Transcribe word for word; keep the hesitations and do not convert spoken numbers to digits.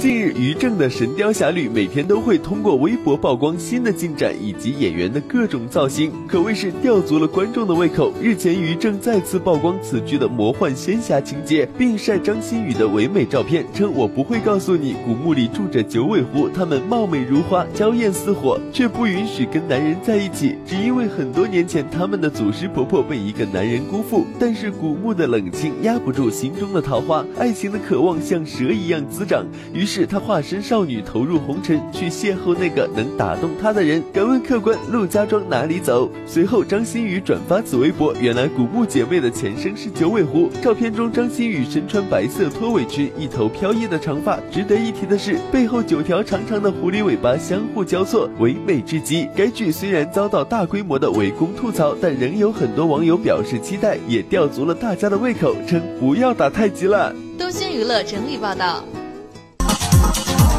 近日，于正的《神雕侠侣》每天都会通过微博曝光新的进展以及演员的各种造型，可谓是吊足了观众的胃口。日前，于正再次曝光此剧的魔幻仙侠情节，并晒张馨予的唯美照片，称我不会告诉你，古墓里住着九尾狐，她们貌美如花，娇艳似火，却不允许跟男人在一起，只因为很多年前他们的祖师婆婆被一个男人辜负。但是古墓的冷清压不住心中的桃花，爱情的渴望像蛇一样滋长，于是她化身少女投入红尘，去邂逅那个能打动她的人。敢问客官，陆家庄哪里走？随后张馨予转发此微博，原来古墓姐妹的前身是九尾狐。照片中张馨予身穿白色拖尾裙，一头飘逸的长发。值得一提的是，背后九条长长的狐狸尾巴相互交错，唯美至极。该剧虽然遭到大规模的围攻吐槽，但仍有很多网友表示期待，也吊足了大家的胃口，称不要打太极了。 东轩娱乐整理报道。